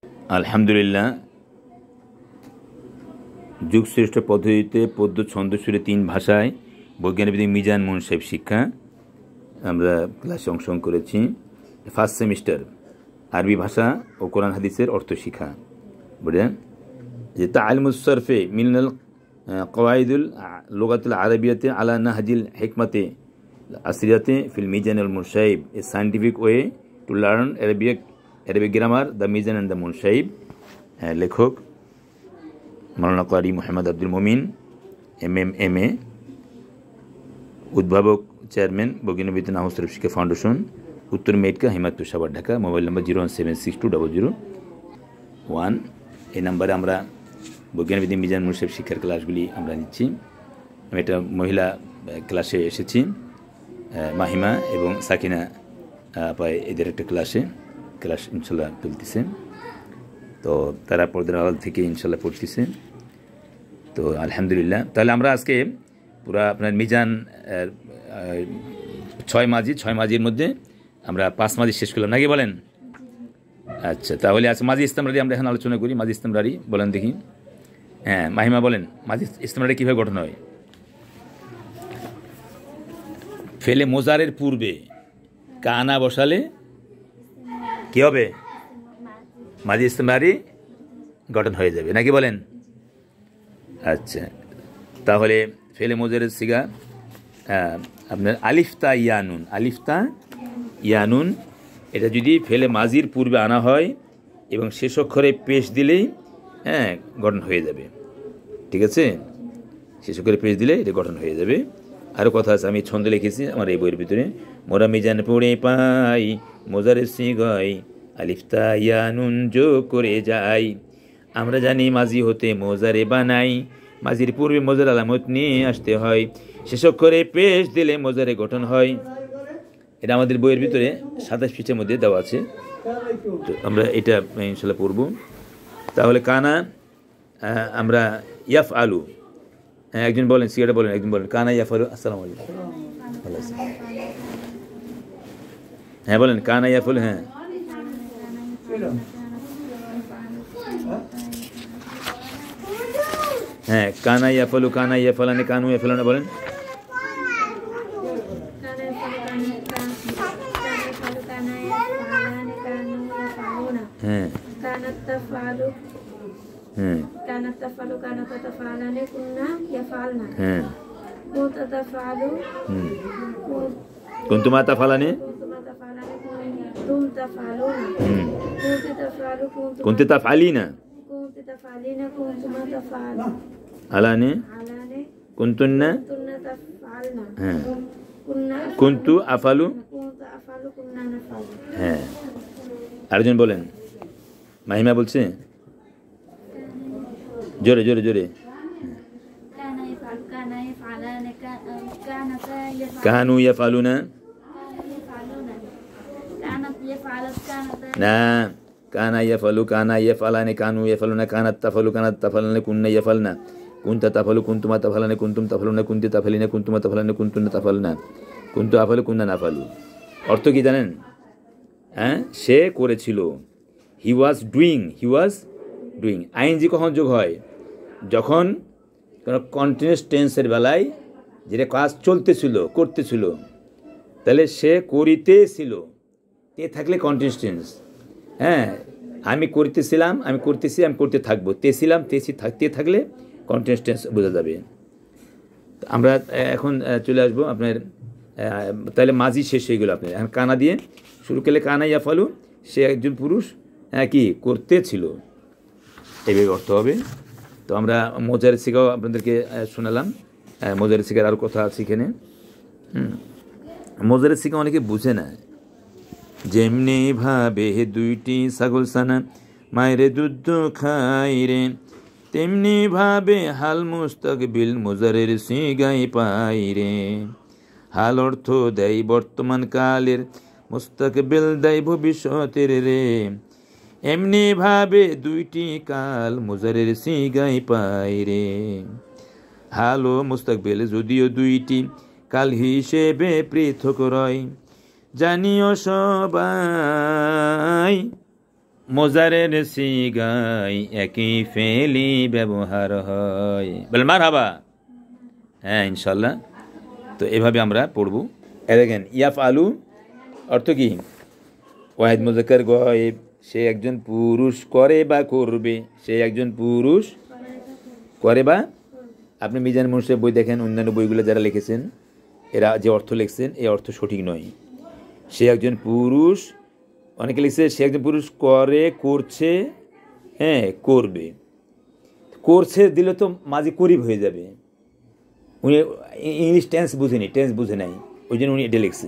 আলহামদুলিল্লাহ, যুগশ্রেষ্ঠ পদ্ধতিতে পদ্য ছন্দ সুরে 3 ভাষায় বৈজ্ঞানিক মিজান মুনসাইব শিক্ষা আমরা ক্লাসে অংশগ্রহণ করেছি। ফার্স্ট সেমিস্টার আরবি ভাষা ও কোরআন হাদিসের অর্থ শিক্ষা। বুঝলেন যে তাআলুমুস সরফে মিনাল কওয়াইদুল লুগাতুল আরবিয়াতে আলা নাহজিল হিকমাতে আসরিয়াতে ফিল মিজান আল মুনসাইব, a scientific way to learn Arabic grammar, the Mizan and the Munsaib। লেখক মাওলানা কারি মোহাম্মদ আব্দুল মুমিন, MA, উদ্ভাবক চেয়ারম্যান বৈজ্ঞানিক বিজ্ঞান আহমদ শিক্ষা ফাউন্ডেশন, উত্তর মেটকা, হিমায়তুর সাভার, ঢাকা। Mobile number 017620001। এই নাম্বারে আমরা বৈজ্ঞানিক বিজ্ঞান মিজান মুনসাইব শিক্ষার ক্লাসগুলি আমরা নিচ্ছি। আমি একটা মহিলা ক্লাসে এসেছি, মাহিমা এবং সাকিনা পায়, এদের একটা ক্লাস ইনশাল্লাহ চলতেছে। তো তারা পর্দার আড়াল থেকে ইনশাল্লাহ পড়তেছে। তো আলহামদুলিল্লাহ, তাহলে আমরা আজকে পুরা আপনার মিজান 6 মাজির মধ্যে আমরা 5 মাজি শেষ করলাম, নাকি বলেন? আচ্ছা, তাহলে আজকে মাজি ইস্তেমরারি আমরা এখন আলোচনা করি। মাজি ইস্তেমরারি বলেন দেখি। হ্যাঁ, মাহিমা বলেন, মাজি ইস্তেমরারি কীভাবে গঠন হয়? ফেলে মোজারের পূর্বে কানা বসালে কি হবে? মাজি ইস্তেমরারি গঠন হয়ে যাবে, নাকি বলেন? আচ্ছা, তাহলে ফেলে মোজারের সিগা আপনার আলিফতা ইয়ানুন, এটা যদি ফেলে মাজির পূর্বে আনা হয় এবং শেষ অক্ষরে পেশ দিলেই গঠন হয়ে যাবে। ঠিক আছে, শেষ অক্ষরে পেশ দিলে এটা গঠন হয়ে যাবে। আরও কথা আছে, আমি ছন্দ লিখেছি আমার এই বইয়ের ভিতরে। মোরা মিজান পড়ে পাই মোজারের সিগায় আলিফতা ইয়ানুন যোগ করে যাই। আমরা জানি মাজি হতে মোজারে বানাই, মাজির পূর্বে মোজার আলামত নিয়ে আসতে হয়, শেষ অক্ষরে পেশ দিলে মোজারে গঠন হয়। এটা আমাদের বইয়ের ভিতরে 27 পৃষ্ঠার মধ্যে দেওয়া আছে। তো আমরা এটা ইনশাল্লাহ পড়ব। তাহলে কানা আমরা ইয়াফ আলু, একজন বলেন, সিগারেট বলেন, একজন বলেন কানা ইয়াফ আলু। আসসালামু আলাইকুম। হ্যাঁ বলেন, কানা ইয়াফ আলু। হ্যাঁ, হ্যাঁ, কানা ইয়াফালু, কানা ইয়াফালানে, কানু ইয়াফালানে বলেন। হ্যাঁ, কানাত তাফআলু, কানাত তাফআলু, কানাত তাফআলানে, কুননা ইয়াফআলনা। হ্যাঁ, কুনতা তাফআলু, কুনতুমা তাফআলানে, কুনতুমা তাফআলানে, কুনতুম তাফআলুনা। কুনতি তাফআলু, কুনতি তাফআলিনা, কুনতি তাফআলিনা, কুনতুমা তাফআলু। আলানে, আলানে, কুনতুন্না, কুনতুন্না তাফআলনা। হ্যাঁ, কুননা, কুনতু আফালু, কুনতু আফআলু, কুননা নাফআলু। হ্যাঁ। আরেকজন বলেন, মাহিমা বলছে, জোরে জোরে জোরে। কানু ইয়াফআলুনা, না, কানা ইয়াফআলু, কানা ইয়াফআলানে, কানু ইয়াফআলুনা, কানাত তাফআলু, কানাত তাফআলানে, কুননা ইয়াফআলনা। কুনতা তাফআলু, কুনতুমা তাফআলানে, কুনতুম তাফআলুনা, কুনতি তাফআলিনা, কুনতুমা তাফআলানে, কুনতুন্না তাফআলনা, কুনতু আফআলু, কুননা নাফআলু। অর্থ কি জানেন? হ্যাঁ, সে করেছিল। হি ওয়াজ ডুইং। আইএনজি কখন যোগ হয়? যখন কোনো কন্টিনিউয়াস টেন্সের বেলায় যেটা কাজ চলতেছিল, করতেছিল, তাহলে সে করিতেছিল, তে থাকলে কন্টিনিউয়াস টেন্স। হ্যাঁ, আমি করতেছিলাম, আমি করতেছি, আমি করতে থাকবো, তেছিলাম, তে থাকলে কন্টিনিউয়াস টেন্স বোঝা যাবে। আমরা এখন চলে আসবো আপনার, তাহলে মাঝি শেষ হয়ে গেল আপনার। এখন কানা দিয়ে শুরু করলে কানা ইয়াফালু, সে একজন পুরুষ, কি করতেছিল, এইভাবে অর্থ হবে। তো আমরা মোজারের শিখাও আপনাদেরকে শোনালাম। মোজারের শিখার আরও কথা আছে এখানে। মোজারের শিখা অনেকে বুঝে না। যেমনি ভাবে দুইটি ছাগল ছানা মায়েরে দুধ খাই রে, তেমনি ভাবে হাল মুস্তাকবিল মোজারের সিগাই পাই রে। হাল অর্থ দেয় বর্তমান কালের, মুস্তাকবিল দেয় ভবিষ্যতের রে। এমনি ভাবে দুইটি কাল মোজারের সিগাই পাই রে। হাল ও মুস্তাকবিল যদিও দুইটি কাল হিসেবে পৃথক রয়, জানিও সবাই মোজারের সিগায় একই ফেলি ব্যবহার হয়। বলেন মারহাবা। হ্যাঁ ইনশাল্লাহ। তো এভাবে আমরা পড়ব। দেখেন ইয়াফ আলু অর্থ কি? ওয়াহিদ মুজাক্কার গায়েব, সে একজন পুরুষ করে বা করবে, সে একজন পুরুষ করে বা। আপনি মিজান মুন্সির বই দেখেন, অন্যান্য বইগুলো যারা লিখেছেন এরা যে অর্থ লিখছেন এই অর্থ সঠিক নয়। সে একজন পুরুষ, অনেকে লিখছে সে একজন পুরুষ করে, করছে, হ্যাঁ করবে। করছে দিলে তো মাঝে করিব হয়ে যাবে। উনি ইংলিশ টেন্স বুঝেনি, টেন্স বুঝে নাই, ওই জন্য উনি এটা লিখছে।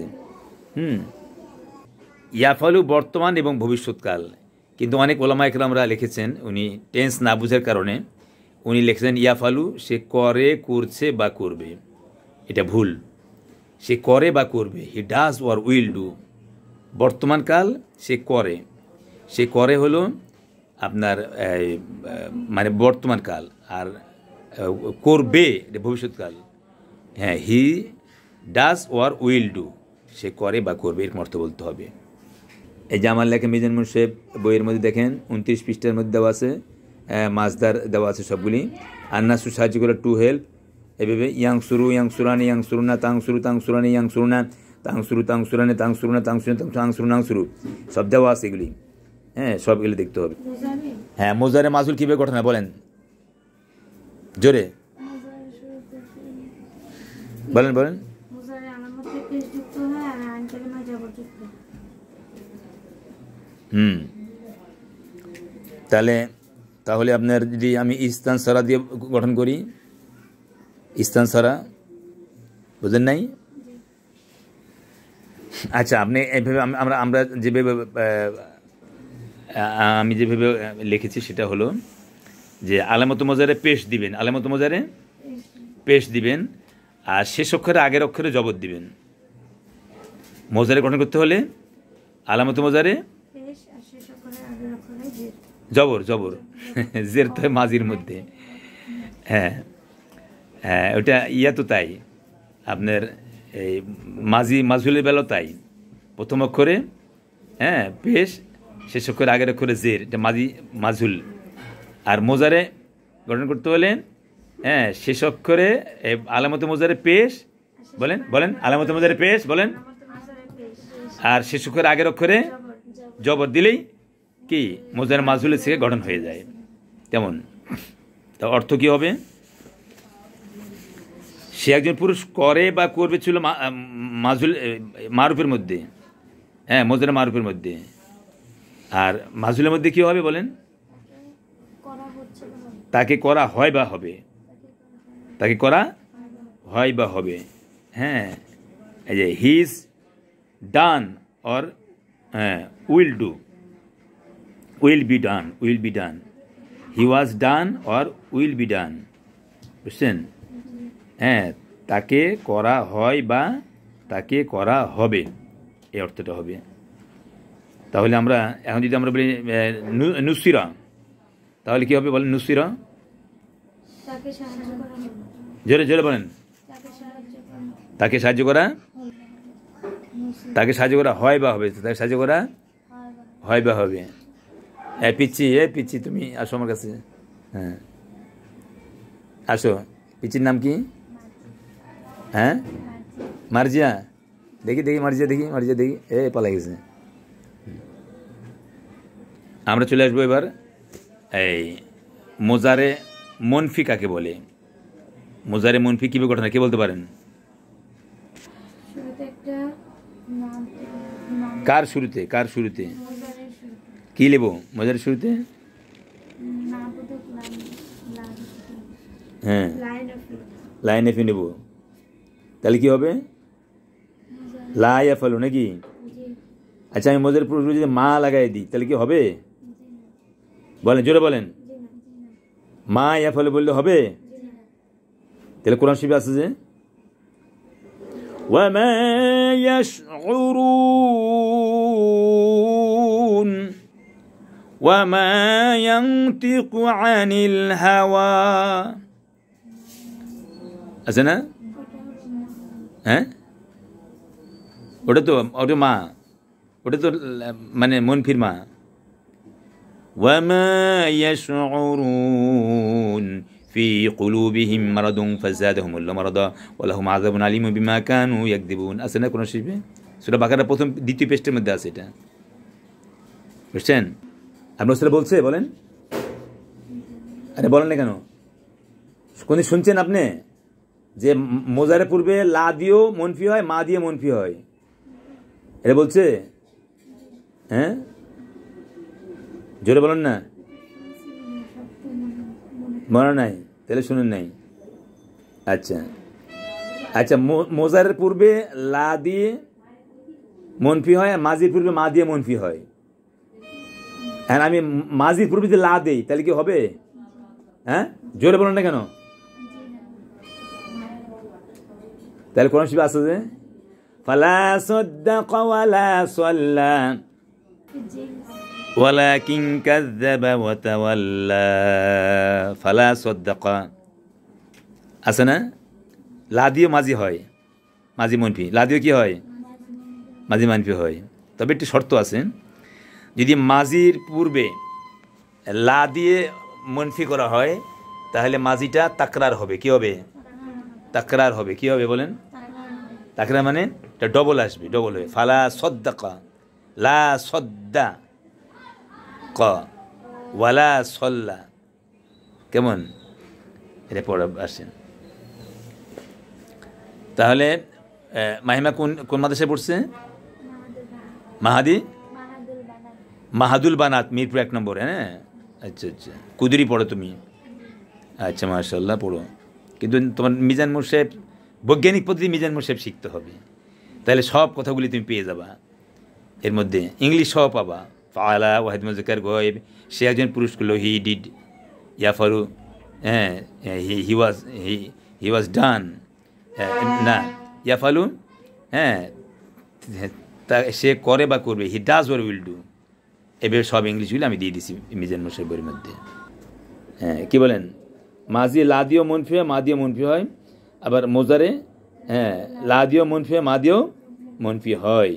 ইয়াফালু বর্তমান এবং ভবিষ্যৎকাল, কিন্তু অনেক ওলামা একরামরা লিখেছেন উনি টেন্স না বুঝার কারণে উনি লিখেছেন ইয়াফালু সে করে, করছে বা করবে। এটা ভুল। সে করে বা করবে, he does or will do. বর্তমানকাল সে করে, সে করে হলো আপনার মানে বর্তমানকাল, আর করবে এটা ভবিষ্যৎকাল। হ্যাঁ, he does or will do, সে করে বা করবে এরকম অর্থ বলতে হবে। এই যে আমার লেখা মিজান মুন্সির বইয়ের মধ্যে দেখেন 29 পৃষ্ঠার মধ্যে দেওয়া আছে, মাছদার দেওয়া আছে সবগুলি। আন্নাসু সাহায্য করে টু হেল্প, এভাবে ইয়াং সুরু, ইয়াং সুরানি, ইয়াং সুরুনা, তাং সুরু, তাং সুরানি, ইয়াং সুরুনা, তাং সুরু, তাং সুরানি, তাং সুরুনা, তাং সুরানি, তাং সুরু, নাং সুরু, সব দেওয়া আছে এগুলি। হ্যাঁ, সবগুলি দেখতে হবে। হ্যাঁ, মোজারে মাজুল কীভাবে ঘটনা বলেন জোরে বলেন বলেন। তাহলে আপনার যদি আমি ইস্তান সারা দিয়ে গঠন করি, ইস্তান সারা বুঝেন নাই? আচ্ছা, আপনি এইভাবে আমরা যেভাবে আমি যেভাবে লিখেছি সেটা হলো যে আলামত মজারে পেশ দিবেন, আলামত মজারে পেশ দিবেন, আর শেষ অক্ষরে আগের অক্ষরে জবর দিবেন। মজারে গঠন করতে হলে আলামত মজারে জবর, জবর জের তো মাজির মধ্যে। হ্যাঁ হ্যাঁ, ওটা ইয়া তো তাই, আপনার এই মাজি মাজুলের বেলা তাই, প্রথম অক্ষরে হ্যাঁ পেশ, শেষ অক্ষরে আগের অক্ষরে জের, এটা মাজি মাজুল। আর মোজারে গঠন করতে হলে হ্যাঁ শেষ অক্ষরে আলামত মোজারে পেশ, বলেন বলেন আলামত মোজারে পেশ বলেন, আর শেষ অক্ষরে আগের অক্ষরে জবর দিলেই কি মোজার মাজুলের থেকে গঠন হয়ে যায়। তেমন তা অর্থ কি হবে? সে একজন পুরুষ করে বা করবে ছিল মাজুল মারুফের মধ্যে, হ্যাঁ মোজার মারুফের মধ্যে। আর মাজুলের মধ্যে কি হবে বলেন? তাকে করা হয় বা হবে, তাকে করা হয় বা হবে। হ্যাঁ, এই যে হি ইজ ডান অর হ্যাঁ will do, will be done, will be done, he was done or will be done, বুঝছেন? হ্যাঁ, তাকে করা হয় বা তাকে করা হবে, এই অর্থটা হবে। তাহলে আমরা এখন যদি আমরা বলি নুসিরা, তাহলে কি হবে বলেন? নুসিরা জোরে জোরে বলেন। তাকে সাহায্য করা, তাকে সাহায্য করা হয় বা হবে, তাকে সাহায্য করা হয় বা হবে। পিচ্ছি তুমি আসো আমার কাছে, হ্যাঁ আসো। পিচ্ছির নাম কি? হ্যাঁ মার্জিয়া, দেখি দেখি মার্জিয়া, দেখি মার্জিয়া, দেখি পালা গেছে। আমরা চলে আসবো এবার এই মোজারে মনফি কাকে বলে। মোজারে মনফি কীভাবে ঘটনা কে বলতে পারেন? কার শুরুতে, কার শুরুতে কি নেব? মোজারের শুরুতে হ্যাঁ লাইন এফি নেব, তাহলে কি হবে? লা ইয়াফালু নাকি? আচ্ছা, আমি মোজারের পুরো যদি মা লাগাই দিই তাহলে কি হবে? বলেন জোরে বলেন। মা ইয়াফালু বললে হবে? তাহলে কোরআন শরীফে আছে যে ওয়ামা ইয়াশউরুন ওয়ামা ইয়ানতিকু আনিল হাওয়া, আছে না? হ্যাঁ, ওটা তো মা, ওটা তো মানে মনফির মা। وما يشعرون في قلوبهم مرض فزادهم الله مرضا ولهم عذاب عليم بما كانوا يكذبون আসলে কোন শিবে সূরা বাকারা প্রথম দ্বিতীয় পৃষ্ঠার মধ্যে আছে এটা বুঝছেন আপনি আসলে বলছে বলেন আরে বলেন না কেন কোন শুনছেন আপনি যে মোজারের পূর্বে লা দিয়েও মনফি হয় মা দিয়ে মনফি হয় এটা বলছে হ্যাঁ জোরে বলেন না মনে নাই তাহলে শুনেন নাই আচ্ছা আচ্ছা মোজারের পূর্বে লা দিয়ে মনফি হয় মাজির পূর্বে মা দিয়ে মনফি হয় হ্যাঁ আমি মাজির পূর্বে যদি লা দেই তাহলে কি হবে হ্যাঁ জোরে বলেন না কেন তাহলে কোন শিবে আছে যে ফালা সাদ্দাকা ওয়ালা সাল্লা ওয়ালাকিন কাযাবা ওয়া তাওয়াল্লা ফালা সাদ্দাকা আছে না লা দিয়ে মাজি হয় মাজি মনফি লা দিয়ে কি হয় মাজি মানফি হয় তবে একটি শর্ত আছে যদি মাজির পূর্বে লা দিয়ে মনফি করা হয় তাহলে মাজিটা তাকরার হবে কি হবে তাকরার হবে কি হবে বলেন তাকরার মানে এটা ডবল আসবে ডবল হবে ফালা সাদ্দাকা লা সাদ্দা ক ওয়ালা সাল্লা কেমন এটা পড়া আসেন তাহলে মাহিমা কোন কোন মাদ্রাসায় পড়ছে মাহাদুল বানাত মিরপুর 1 নম্বর হ্যাঁ আচ্ছা আচ্ছা কুদরি পড়ো তুমি আচ্ছা মাশাআল্লাহ পড়ো কিন্তু তোমার মিজান মুর্শেদ বৈজ্ঞানিক পদ্ধতি মিজান মুর্শেদ শিখতে হবে তাহলে সব কথাগুলি তুমি পেয়ে যাবা এর মধ্যে ইংলিশ সহ পাবা ফাআলা ওয়াহিদ মুজাক্কার গায়ব সে একজন পুরুষ করলো হি ডিড ইয়াফারু হ্যাঁ হি ওয়াজ ডান না ইয়াফালু হ্যাঁ তা সে করে বা করবে he does or will do এবার সব ইংলিশগুলি আমি দিয়ে দিছি মিজান মুর্শেদ বইয়ের মধ্যে হ্যাঁ কী বলেন মাজি লা দিয়েও মনফি হয় মা দিয়েও মনফি হয় আবার মোজারে হ্যাঁ লা দিয়েও মনফি হয় মা দিয়েও মনফি হয়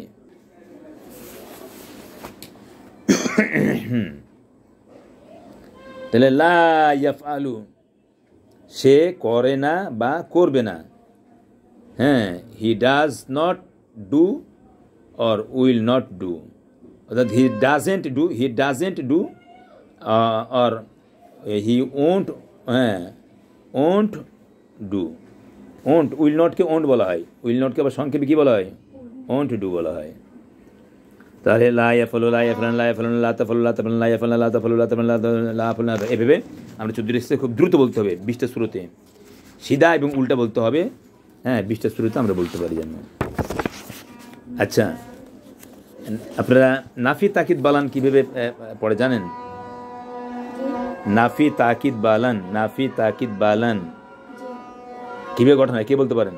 তাহলে লা ইয়াফআলু সে করে না বা করবে না হ্যাঁ he does not do or will not do অর্থাৎ he doesn't do or he won't হ্যাঁ ওন্ট ডু ওন্ট উইল নটকে ওন্ট বলা হয় উইল নটকে আবার সংক্ষেপে কী বলা হয় ওন্ট ডু বলা হয় তাহলে লা ইয়াফালু লা ইয়াফলান লা ইয়াফলান লা তাফালু লা তাফালু লা ইয়াফলান লা তাফালু লা তাফালু লা তাফালু এভাবে আমরা 14 খুব দ্রুত বলতে হবে 20টা শুরুতে সিধা এবং উল্টা বলতে হবে হ্যাঁ 20টা শুরুতে আমরা বলতে পারি যেন আচ্ছা আপনারা নাফি তাকিদ বালান কীভাবে পড়ে জানেন নাফি তাকিদ বালান কিভাবে গঠন হয় কে বলতে পারেন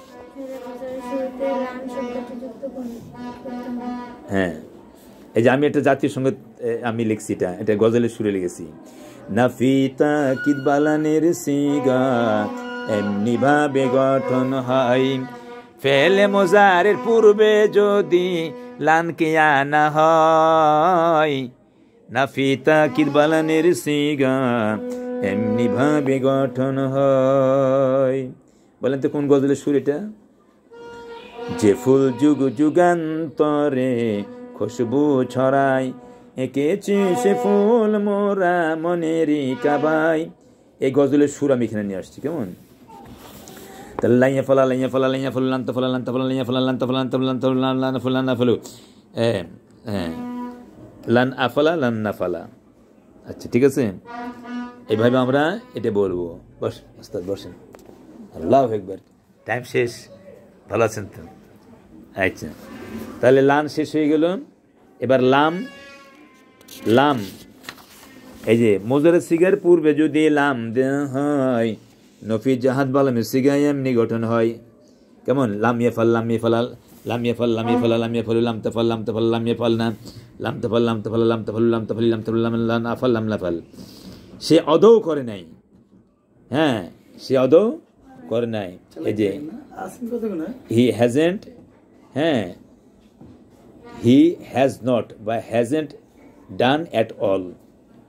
হ্যাঁ এই যে আমি একটা জাতীয় সঙ্গীত আমি লিখছি এটা গজলের সুরে লিখেছি নাফি তাকিদ বালানের সিগা এমনি ভাবে গঠন হয় ফেলে মোজারের পূর্বে যদি লানকে আনা হয় নাফি তাকিদ বালানের সিগা এমনি ভাবে গঠন হয় বলেন তো কোন গজলের সুর এটা যে ফুল যুগ যুগান্তরে খুশবু ছড়ায় এঁকেছি সে ফুল মোরা মনেরই কাবাই এই গজলের সুর আমি এখানে নিয়ে আসছি কেমন তাহলে লাইয়া ফলা লাইয়া ফলা লাইয়া ফলা লান্ত ফলা লান্ত ফলা লাইয়া ফলা লান্ত ফলা লান্ত লান্ত লান ফলা না ফলো হ্যাঁ লান আফলা লান না ফালা আচ্ছা ঠিক আছে এইভাবে আমরা এটা বলবো বস ওস্তাদ বসেন আল্লাহু আকবার টাইম শেষ ভালো আছেন তো আচ্ছা তাহলে লান শেষ হয়ে গেল এবার লাম এই যে মোজারের সিগার পূর্বে যদি লাম দেওয়া হয় নফি জাহাদ বালামের সিগা এমনি গঠন হয় কেমন লাম ইয়াফাল লাম ইয়াফাল লাম ইয়াফাল লাম ইয়াফাল লাম ইয়াফাল লাম তাফাল লাম তাফাল লাম ইয়াফাল না লাম তাফাল লাম তাফাল লাম তাফাল লাম তাফাল লাম তাফাল লাম লাম আফাল লাম লাফাল সে অদৌ করে নাই হ্যাঁ সে অদৌ করে নাই এই যে হি হ্যাজেন্ট হ্যাঁ হি হ্যাজ নট বা হ্যাজেন্ট ডান অ্যাট অল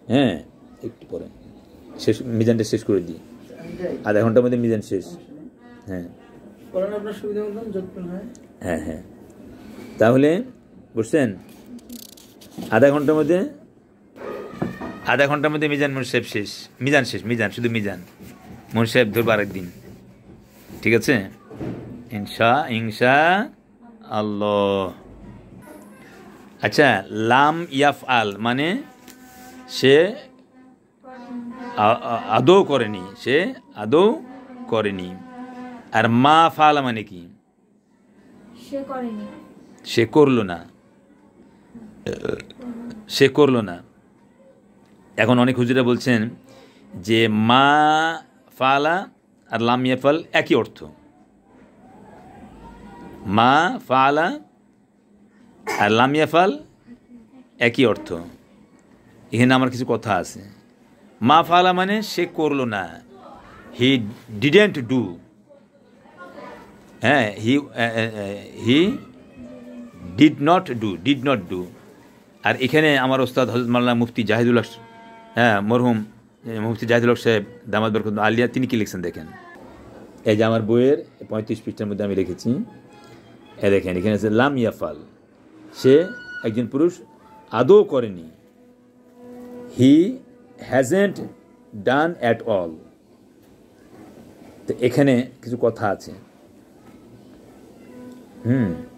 হ্যাঁ একটু পরে শেষ, মিজানটা শেষ করে দিই, আধা ঘন্টার মধ্যে মিজান শেষ। হ্যাঁ আপনার সুবিধা মতন যতক্ষণ হয়। হ্যাঁ হ্যাঁ, তাহলে বুঝছেন, আধা ঘন্টার মধ্যে মিজান মুনসাহেব শেষ, মিজান শেষ, মিজান শুধু মিজান, মুনসাহেব ধরবো আরেকদিন, ঠিক আছে? ইনশা আল্লাহ। আচ্ছা, লাম ইয়াফআল মানে সে আদৌ করেনি, সে আদৌ করেনি। আর মা ফালা মানে কি? সে করেনি, সে করলো না, সে করলো না। এখন অনেক হুজুরা বলছেন যে মা ফালা আর লাম ইয়াফাল একই অর্থ। মা ফালা আর লাম ইয়াফাল একই অর্থ। এখানে আমার কিছু কথা আছে। মা ফালা মানে সে করলো না, হি ডিডেন্ট ডু। হ্যাঁ, হি ডিড নট ডু। আর এখানে আমার ওস্তাদ হযরত মাওলানা মুফতি জাহিদুল হক, হ্যাঁ মরহুম মুফতি জাহিদুল হক সাহেব দামাত বরকত আলিয়া, তিনি কি লিখছেন দেখেন। এই যে আমার বইয়ের 35 পৃষ্ঠার মধ্যে আমি লিখেছি, দেখেন এখানে আছে লাম ইয়াফাল, সে একজন পুরুষ আদৌ করেনি। He hasn't done at all. তো এখানে কিছু কথা আছে।